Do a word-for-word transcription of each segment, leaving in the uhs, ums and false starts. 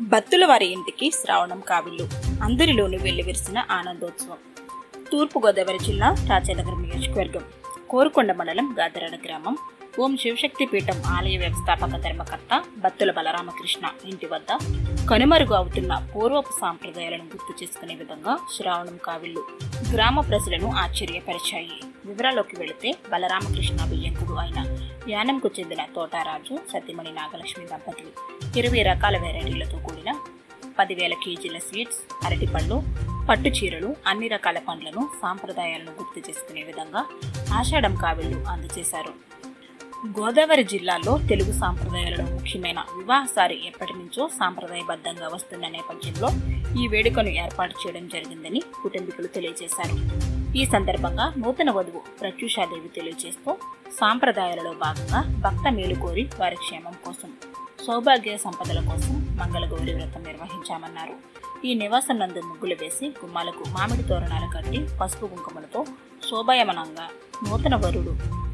భక్తుల వారి ఇంటికి శ్రావణం కావిళ్ళు అందరిలోనూ వెల్లివిరిసిన ఆనందోత్సవం. తూర్పుగోదావరి జిల్లా రాజానగరం నియోజకవర్గం కోరుకొండ మండలం గాదరాడ గ్రామం ఓం శివశక్తి పీఠం ఆలయ వ్యవస్థాపక ధర్మకర్త బత్తుల బలరామకృష్ణ ఇంటి వద్ద కనుమరుగు అవుతున్న పూర్వపు సాంప్రదాయాలను గుర్తు చేసుకునే విధంగా శ్రావణం కావిళ్ళు గ్రామ ప్రజలను ఆశ్చర్యపరిచాయి. వివరాల్లోకి వెళితే బలరామకృష్ణ బియ్యంకుడు అయిన యానంకు చెందిన తోటారాజు సతీమణి నాగలక్ష్మి దంపతులు ఇరవై రకాల వెరైటీలతో కూడిన పదివేల కేజీల స్వీట్స్, అరటిపళ్ళు, పట్టు చీరలు, అన్ని రకాల పండ్లను సాంప్రదాయాలను గుర్తు చేసుకునే విధంగా ఆషాఢం కావిళ్ళు అందజేశారు. గోదావరి జిల్లాలో తెలుగు సాంప్రదాయాలలో ముఖ్యమైన వివాహసారి ఎప్పటి నుంచో సాంప్రదాయబద్ధంగా వస్తున్న నేపథ్యంలో ఈ వేడుకను ఏర్పాటు చేయడం జరిగిందని కుటుంబీకులు తెలియజేశారు. ఈ సందర్భంగా నూతన వధువు ప్రత్యూషాదేవి తెలియజేస్తూ సాంప్రదాయాలలో భాగంగా భక్త మేలు కోరి వారి క్షేమం కోసం, సౌభాగ్య సంపదల కోసం మంగళగౌరి వ్రతం నిర్వహించామన్నారు. ఈ నివాసం నందు ముగ్గులు వేసి గుమ్మాలకు మామిడి తోరణాలు కట్టి పసుపు కుంకుమలతో శోభాయమనంగా నూతన వరుడు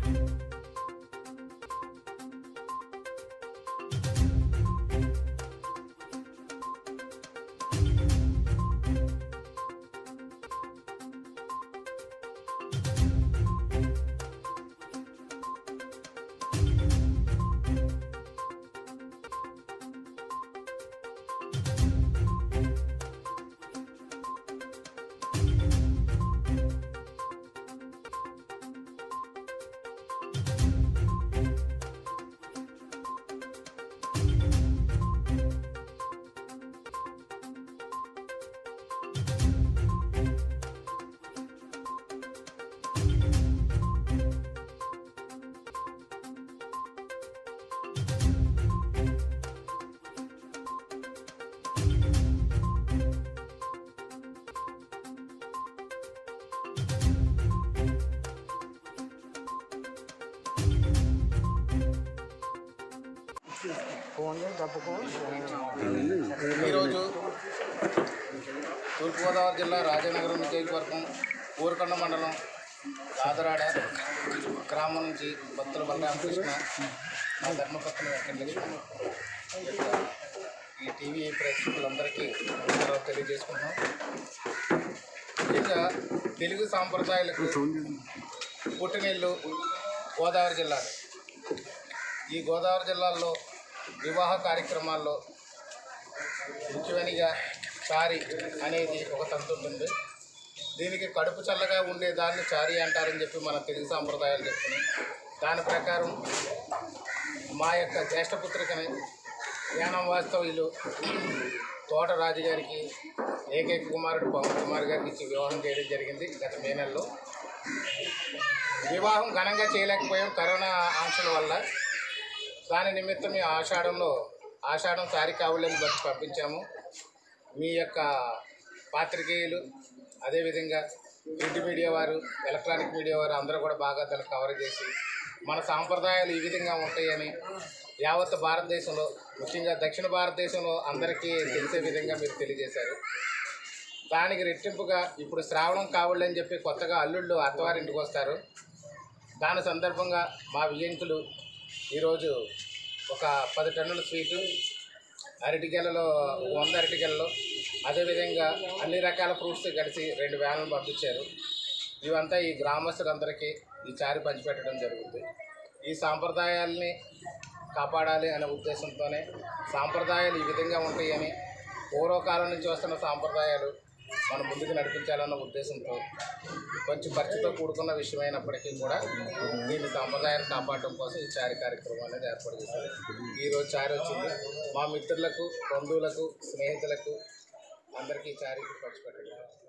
ఈరోజు తూర్పుగోదావరి జిల్లా రాజానగరం నియోజకవర్గం కోరుకొండ మండలం గాదరాడ గ్రామం నుంచి భక్తుల బలరామకృష్ణ మా ధర్మపత్ని వెంకటలక్ష్మి ఈ టీవీ ప్రేక్షకులందరికీ తెలియజేసుకుంటున్నాం. ముఖ్యంగా తెలుగు సాంప్రదాయాలకు పుట్టినిల్లు గోదావరి జిల్లా. ఈ గోదావరి జిల్లాలో వివాహ కార్యక్రమాల్లో ముఖ్యమైనగా చారి అనేది ఒక తంతు ఉంటుంది. దీనికి కడుపు చల్లగా ఉండే దాన్ని చారి అంటారని చెప్పి మన తెలుగు సాంప్రదాయాలు చెప్తున్నాయి. దాని ప్రకారం మా యొక్క జ్యేష్ఠపుత్రికని యానం వాస్తవ్యులు తోట రాజుగారికి ఏకైక కుమారుడు పవన్ కుమార్ గారికి ఇచ్చి వివాహం చేయడం జరిగింది గత మే నెలలో. వివాహం ఘనంగా చేయలేకపోయాం కరోనా ఆంక్షల వల్ల. దాని నిమిత్తం ఈ ఆషాఢంలో ఆషాఢం సారి కావులని బట్టి పంపించాము. మీ యొక్క పాత్రికేయులు అదేవిధంగా ప్రింట్ మీడియా వారు, ఎలక్ట్రానిక్ మీడియా వారు అందరూ కూడా బాగా దాన్ని కవర్ చేసి మన సాంప్రదాయాలు ఈ విధంగా ఉంటాయని యావత్ భారతదేశంలో ముఖ్యంగా దక్షిణ భారతదేశంలో అందరికీ తెలిసే విధంగా మీరు తెలియజేశారు. దానికి రెట్టింపుగా ఇప్పుడు శ్రావణం కావుళ్ళని చెప్పి కొత్తగా అల్లుళ్ళు అత్తవారింటికి వస్తారు. దాని సందర్భంగా మా వియ్యంకులు ఈరోజు ఒక పది టన్నుల స్వీటు, అరటికెలలో వంద అరటికెలలో, అదేవిధంగా అన్ని రకాల ఫ్రూట్స్ కలిసి రెండు వ్యాన్లు పంపించారు. ఇవంతా ఈ గ్రామస్తులందరికీ ఈ చారి పంచిపెట్టడం జరుగుతుంది. ఈ సాంప్రదాయాల్ని కాపాడాలి అనే ఉద్దేశంతోనే సాంప్రదాయాలు ఈ విధంగా ఉంటాయని, పూర్వకాలం నుంచి వస్తున్న సాంప్రదాయాలు మనం ముందుకు నడిపించాలన్న ఉద్దేశంతో కొంచెం ఖర్చుతో కూడుకున్న విషయం అయినప్పటికీ కూడా దీన్ని సాంప్రదాయాన్ని కాపాడడం కోసం ఈ చారి కార్యక్రమం అనేది ఏర్పాటు చేశారు. ఈరోజు చారి వచ్చింది. మా మిత్రులకు, బంధువులకు, స్నేహితులకు అందరికీ చారికి పంచిపెట్టడం.